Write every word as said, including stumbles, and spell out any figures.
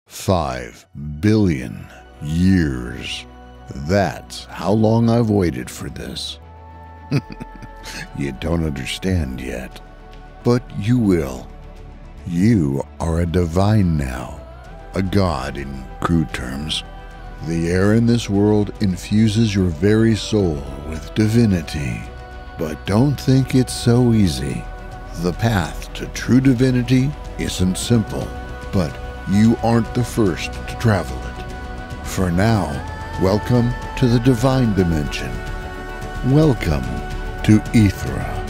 Five billion years. That's how long I've waited for this. You don't understand yet, but you will. You are a divine now, a god in crude terms. The air in this world infuses your very soul with divinity. But don't think it's so easy. The path to true divinity isn't simple, but you aren't the first to travel it. For now, welcome to the divine dimension. Welcome to Ethera.